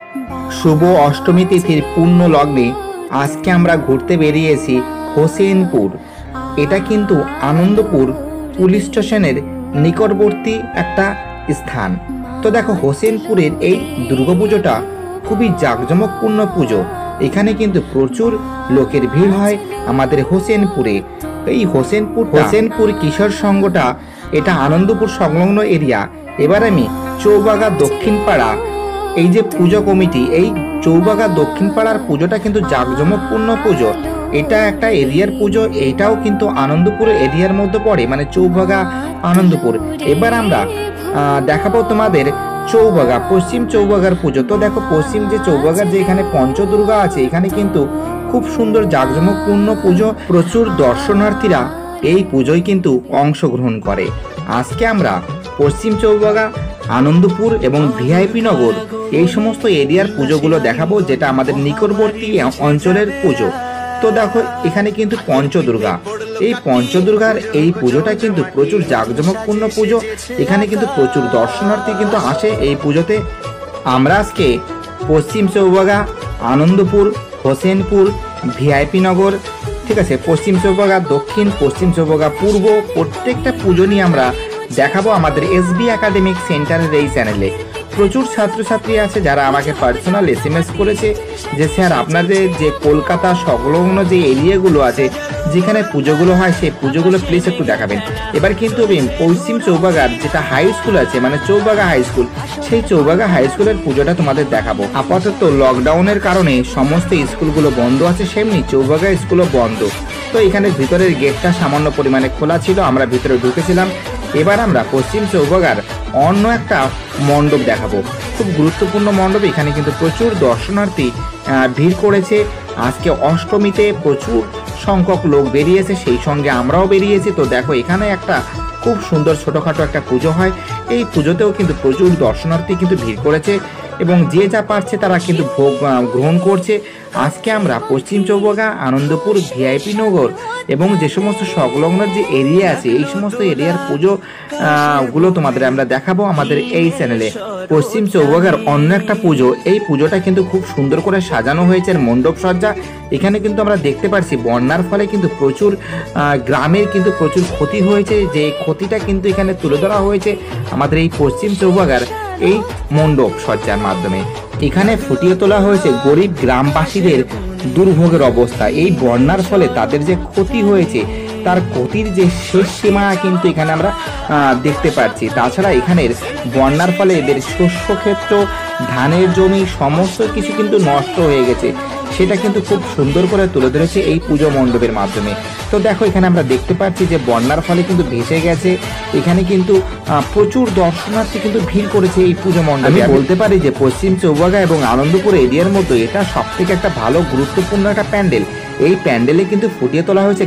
শুভ অষ্টমী তিথির পূর্ণ লগ্নে আজকে আমরা ঘুরতে বেরিয়েছি হোসেনপুর। এটা কিন্তু আনন্দপুর পুলিশ স্টেশনের নিকটবর্তী একটা স্থান। তো দেখো, হোসেনপুরের এই দুর্গাপুজোটা খুবই জাঁকজমকপূর্ণ পুজো। এখানে কিন্তু প্রচুর লোকের ভিড় হয় আমাদের হোসেনপুরে। এই হোসেনপুর কিশোর সংঘটা এটা আনন্দপুর সংলগ্ন এরিয়া। এবার আমি চৌবাগা দক্ষিণ পাড়া, এই যে পুজো কমিটি, এই চৌবাগা দক্ষিণ পাড়ার পুজোটা কিন্তু জাঁকজমকপূর্ণ পুজো। এটা একটা এরিয়ার পুজো, এইটাও কিন্তু আনন্দপুর এরিয়ার মধ্যে পড়ে, মানে চৌবাগা আনন্দপুর। এবার আমরা দেখাবো তোমাদের চৌবাগা, পশ্চিম চৌবাগার পুজো। তো দেখো, পশ্চিম যে চৌবাগার যে এখানে পঞ্চদুর্গা আছে, এখানে কিন্তু খুব সুন্দর জাঁকজমকপূর্ণ পুজো। প্রচুর দর্শনার্থীরা এই পুজোয় কিন্তু অংশগ্রহণ করে। আজকে আমরা পশ্চিম চৌবাগা, আনন্দপুর এবং ভিআইপি নগর এই সমস্ত এরিয়ার পুজোগুলো দেখাবো, যেটা আমাদের নিকটবর্তী অঞ্চলের পুজো। তো দেখো, এখানে কিন্তু পঞ্চদুর্গা, এই পঞ্চদুর্গার এই পুজোটা কিন্তু প্রচুর জাঁকজমকপূর্ণ পুজো। এখানে কিন্তু প্রচুর দর্শনার্থী কিন্তু আসে এই পুজোতে। আমরা আজকে পশ্চিম চৌবাগা, আনন্দপুর, হোসেনপুর, ভিআইপি নগর, ঠিক আছে, পশ্চিম চৌবাগা দক্ষিণ, পশ্চিম চৌবাগা পূর্ব, প্রত্যেকটা পুজো নিয়ে আমরা দেখাবো আমাদের এসবি একাডেমিক সেন্টারের এই চ্যানেলে। প্রচুর ছাত্রছাত্রী আছে যারা আমাকে পার্সোনাল SMS করেছে যে স্যার, আপনাদের যে কলকাতা সংলগ্ন যে এরিয়াগুলো আছে যেখানে পুজোগুলো হয়, সেই পুজোগুলো প্লিজ একটু দেখাবেন। এবার কিন্তু পশ্চিম চৌবাগার যেটা হাই স্কুল আছে, মানে চৌবাগা হাই স্কুল, সেই চৌবাগা হাই স্কুলের পুজোটা তোমাদের দেখাবো। আপাতত লকডাউনের কারণে সমস্ত স্কুলগুলো বন্ধ আছে, সেমনি চৌবাগা স্কুলও বন্ধ। তো এখানে ভিতরের গেটটা সামান্য পরিমাণে খোলা ছিল, আমরা ভিতরে ঢুকেছিলাম। এবার আমরা পশ্চিম চৌবাগার অন্য একটা মণ্ডপ দেখাবো, খুব গুরুত্বপূর্ণ মণ্ডপ। এখানে কিন্তু প্রচুর দর্শনার্থী ভিড় করেছে। আজকে অষ্টমীতে প্রচুর সংখ্যক লোক বেরিয়েছে, সেই সঙ্গে আমরাও বেরিয়েছি। তো দেখো, এখানে একটা খুব সুন্দর ছোটোখাটো একটা পুজো হয়। এই পুজোতেও কিন্তু প্রচুর দর্শনার্থী কিন্তু ভিড় করেছে এবং যে যা পারছে তারা কিন্তু ভোগ গ্রহণ করছে। আজকে আমরা পশ্চিম চৌবাগা, আনন্দপুর, ভিআইপি নগর এবং যে সমস্ত সংলগ্ন যে এরিয়া আছে, এই সমস্ত এরিয়ার পুজো গুলো তোমাদের আমরা দেখাবো আমাদের এই চ্যানেলে। পশ্চিম চৌবাগার অন্য একটা পুজো, এই পুজোটা কিন্তু খুব সুন্দর করে সাজানো হয়েছে, মণ্ডপ সজ্জা। এখানে কিন্তু আমরা দেখতে পাচ্ছি বন্যার ফলে কিন্তু প্রচুর গ্রামের কিন্তু প্রচুর ক্ষতি হয়েছে, যে ক্ষতিটা কিন্তু এখানে তুলে ধরা হয়েছে আমাদের এই পশ্চিম চৌবাগার এই মণ্ডপ সজ্জার মাধ্যমে। এখানে ফুটিয়ে তোলা হয়েছে গরিব গ্রামবাসীদের দুর্ভোগের অবস্থা। এই বন্যার ফলে তাদের যে ক্ষতি হয়েছে, তার ক্ষতির যে শেষ সীমা কিন্তু এখানে আমরা দেখতে পাচ্ছি। তাছাড়া এখানের বন্যার ফলে এদের শস্য ক্ষেত্র, ধানের জমি সমস্ত কিছু কিন্তু নষ্ট হয়ে গেছে, সেটা কিন্তু খুব সুন্দর করে তুলে ধরেছে এই পুজো মণ্ডপের মাধ্যমে। তো দেখো, এখানে আমরা দেখতে পাচ্ছি যে বন্যার ফলে কিন্তু ভেসে গেছে। এখানে কিন্তু প্রচুর দর্শনার্থী কিন্তু ভিড় করেছে এই পুজো মণ্ডপে। আমি বলতে পারি যে পশ্চিম চৌবাগা এবং আনন্দপুর এরিয়ার মধ্যে এটা সব থেকে একটা ভালো গুরুত্বপূর্ণ একটা প্যান্ডেল। এই প্যান্ডেলে কিন্তু ফুটিয়ে তোলা হয়েছে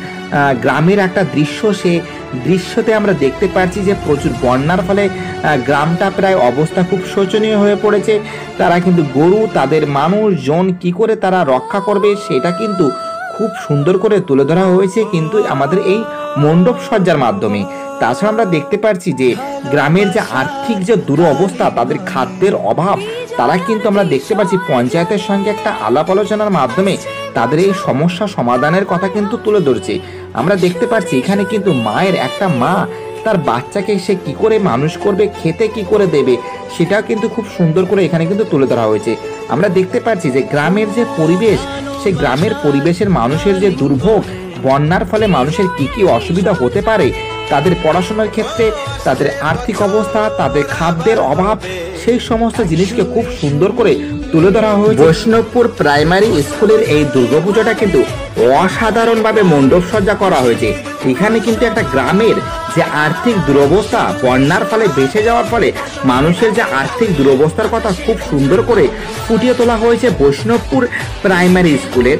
গ্রামের একটা দৃশ্য। সে দৃশ্যতে আমরা দেখতে পাচ্ছি যে প্রচুর বন্যার ফলে গ্রামটা প্রায় অবস্থা খুব শোচনীয় হয়ে পড়েছে। তারা কিন্তু গরু, তাদের মানুষজন কি করে তারা রক্ষা করবে, সেটা কিন্তু খুব সুন্দর করে তুলে ধরা হয়েছে কিন্তু আমাদের এই মণ্ডপ সজ্জার মাধ্যমে। তাছাড়া আমরা দেখতে পাচ্ছি যে গ্রামের যে আর্থিক যে দুরবস্থা, তাদের খাদ্যের অভাব, তারা কিন্তু আমরা দেখতে পাচ্ছি পঞ্চায়েতের সঙ্গে একটা আলাপ আলোচনার মাধ্যমে তাদের এই সমস্যা সমাধানের কথা কিন্তু তুলে ধরছে। আমরা দেখতে পাচ্ছি এখানে কিন্তু মায়ের, একটা মা তার বাচ্চাকে সে কি করে মানুষ করবে, খেতে কি করে দেবে, সেটা কিন্তু খুব সুন্দর করে এখানে কিন্তু তুলে ধরা হয়েছে। আমরা দেখতে পাচ্ছি যে গ্রামের যে পরিবেশ, সেই গ্রামের পরিবেশের মানুষের যে দুর্ভোগ, বন্যার ফলে মানুষের কি কি অসুবিধা হতে পারে, তাদের পড়াশোনার ক্ষেত্রে, তাদের আর্থিক অবস্থা, তাদের খাদ্যের অভাব, সেই সমস্ত জিনিসকে খুব সুন্দর করে তুলে ধরা হয়েছে। বৈষ্ণবপুর প্রাইমারি স্কুলের এই দুর্গাপুজোটা কিন্তু অসাধারণভাবে মণ্ডপ সজ্জা করা হয়েছে। এখানে কিন্তু একটা গ্রামের যে আর্থিক দুরবস্থা, বন্যার ফলে ভেসে যাওয়ার ফলে মানুষের যে আর্থিক দুরবস্থার কথা খুব সুন্দর করে ফুটিয়ে তোলা হয়েছে বৈষ্ণবপুর প্রাইমারি স্কুলের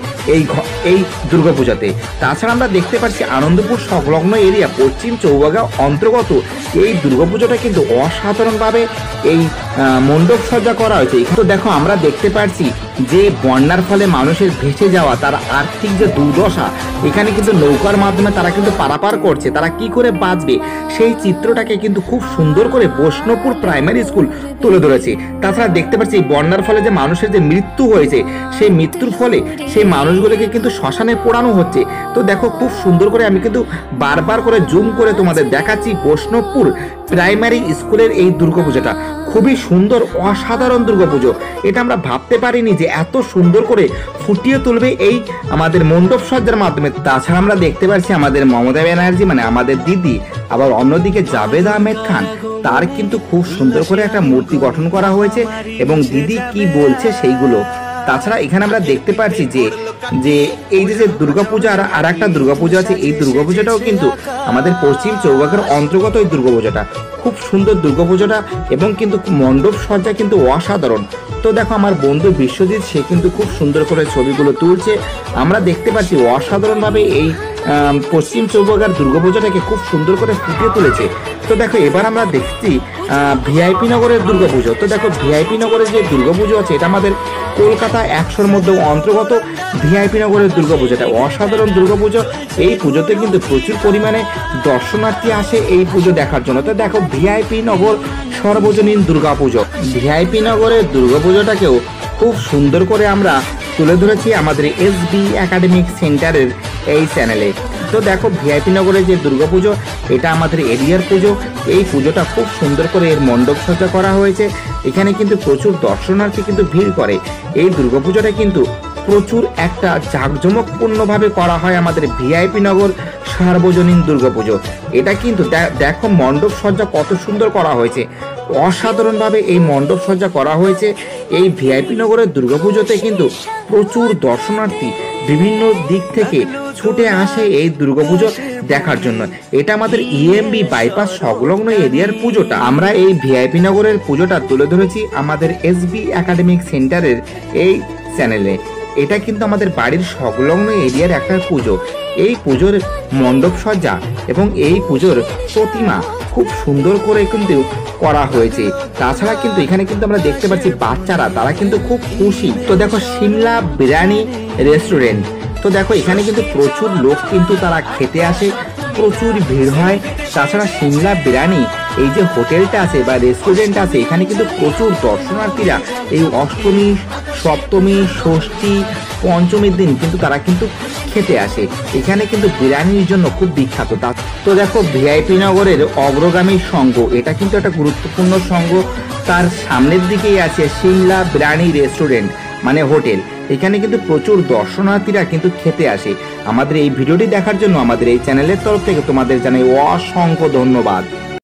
এই দুর্গাপূজাতে। তাছাড়া আমরা দেখতে পাচ্ছি আনন্দপুর সংলগ্ন এরিয়া, পশ্চিম চৌবাগা অন্তর্গত এই দুর্গাপুজোটা কিন্তু অসাধারণভাবে এই মণ্ডপ সজ্জা করা হয়েছে। তো দেখো, আমরা দেখতে পাচ্ছি যে বন্যার ফলে মানুষের ভেসে যাওয়া, তার আর্থিক যে দুর্দশা, এখানে কিন্তু নৌকার মাধ্যমে তারা কিন্তু পারাপার করছে, তারা কি করে বাঁচবে সেই চিত্রটাকে কিন্তু খুব সুন্দর করে বৈষ্ণবপুর প্রাইমারি স্কুল তুলে ধরেছে। তাছাড়া দেখতে পাচ্ছি বন্যার ফলে যে মানুষের যে মৃত্যু হয়েছে, সেই মৃত্যুর ফলে সেই মানুষগুলোকে কিন্তু শ্মশানে পোড়ানো হচ্ছে। তো দেখো খুব সুন্দর করে আমি কিন্তু বারবার করে জুম করে তোমাদের দেখাচ্ছি বৈষ্ণবপুর প্রাইমারি স্কুলের এই দুর্গাপূজাটা। খুবই সুন্দর, অসাধারণ দুর্গাপুজো। এটা আমরা ভাবতে পারিনি যে এত সুন্দর করে ফুটিয়ে তুলবে এই আমাদের মণ্ডপ সজ্জার মাধ্যমে। তাছাড়া আমরা দেখতে পাচ্ছি আমাদের মমতা ব্যানার্জি মানে আমাদের দিদি, আবার অন্যদিকে জাভেদ আহমেদ খান, তার কিন্তু খুব সুন্দর করে একটা মূর্তি গঠন করা হয়েছে এবং দিদি কি বলছে সেইগুলো। তাছাড়া এখানে আমরা দেখতে পাচ্ছি যে যে এই যে দুর্গাপূজা আর একটা দুর্গাপূজা আছে, এই দুর্গাপূজাটাও কিন্তু আমাদের পশ্চিম চৌবাগের অন্তর্গত এই দুর্গাপূজাটা। খুব সুন্দর দুর্গাপূজাটা এবং কিন্তু মণ্ডপ সজ্জা কিন্তু অসাধারণ। তো দেখো আমার বন্ধু বিশ্বজিৎ, সে কিন্তু খুব সুন্দর করে ছবিগুলো তুলছে। আমরা দেখতে পাচ্ছি অসাধারণভাবে এই পশ্চিম চৌবাগার দুর্গাপূজাটাকে খুব সুন্দর করে ফুটিয়ে তুলেছে। তো দেখো এবার আমরা দেখছি ভিআইপি নগরের দুর্গাপুজো। তো দেখো ভিআইপি নগরের যে দুর্গাপুজো আছে, এটা আমাদের কলকাতা 100-র মধ্যে অন্তর্গত ভিআইপি নগরের দুর্গাপুজোটা। অসাধারণ দুর্গাপুজো। এই পুজোতে কিন্তু প্রচুর পরিমাণে দর্শনার্থী আসে এই পুজো দেখার জন্য। তো দেখো ভিআইপি নগর সর্বজনীন দুর্গাপুজো, ভিআইপি নগরের দুর্গাপুজোটাকেও খুব সুন্দর করে আমরা তুলে ধরেছি আমাদের এসবি একাডেমিক সেন্টারের এই চ্যানেলে। তো দেখো ভিআইপি নগরের যে দুর্গাপুজো, এটা আমাদের এরিয়ার পুজো। এই পুজোটা খুব সুন্দর করে এর মণ্ডপ সজ্জা করা হয়েছে। এখানে কিন্তু প্রচুর দর্শনার্থী কিন্তু ভিড় করে। এই দুর্গাপুজোটা কিন্তু প্রচুর একটা জাঁকজমকপূর্ণভাবে করা হয় আমাদের ভিআইপি নগর সার্বজনীন দুর্গাপুজো। এটা কিন্তু দেখো মণ্ডপ সজ্জা কত সুন্দর করা হয়েছে, অসাধারণভাবে এই মণ্ডপ সজ্জা করা হয়েছে। এই ভিআইপি নগরের দুর্গাপুজোতে কিন্তু প্রচুর দর্শনার্থী বিভিন্ন দিক থেকে ছুটে আসে এই দুর্গাপুজো দেখার জন্য। এটা আমাদের ইএমবি বাইপাস সংলগ্ন এরিয়ার পুজোটা। আমরা এই ভিআইপি নগরের পুজোটা তুলে ধরেছি আমাদের এসবি একাডেমিক সেন্টারের এই চ্যানেলে। এটা কিন্তু আমাদের বাড়ির সংলগ্ন এরিয়ার একটা পুজো। এই পুজোর মণ্ডপ সজ্জা এবং এই পুজোর প্রতিমা খুব সুন্দর করে কিন্তু করা হয়েছে। তাছাড়া কিন্তু এখানে কিন্তু আমরা দেখতে পাচ্ছি বাচ্চারা, তারা কিন্তু খুব খুশি। তো দেখো সিমলা বিরিয়ানি রেস্টুরেন্ট। তো দেখো এখানে কিন্তু প্রচুর লোক কিন্তু তারা খেতে আসে, প্রচুর ভিড় হয়। তাছাড়া সিমলা বিরিয়ানি এই যে হোটেলটা আছে বা রেস্টুরেন্ট আছে, এখানে কিন্তু প্রচুর দর্শনার্থীরা এই অষ্টমী, সপ্তমী, ষষ্ঠী, পঞ্চমীর দিন কিন্তু তারা কিন্তু খেতে আসে। এখানে কিন্তু বিরিয়ানির জন্য খুব বিখ্যাত। তো দেখো ভিআইপি নগরের অগ্রগামী সংঘ, এটা কিন্তু একটা গুরুত্বপূর্ণ সংঘ। তার সামনের দিকেই আছে সিমলা বিরিয়ানি রেস্টুরেন্ট মানে হোটেল। এখানে কিন্তু প্রচুর দর্শনার্থীরা কিন্তু খেতে আসে। আমাদের এই ভিডিওটি দেখার জন্য আমাদের এই চ্যানেলের তরফ থেকে তোমাদের জানাই অসংখ্য ধন্যবাদ।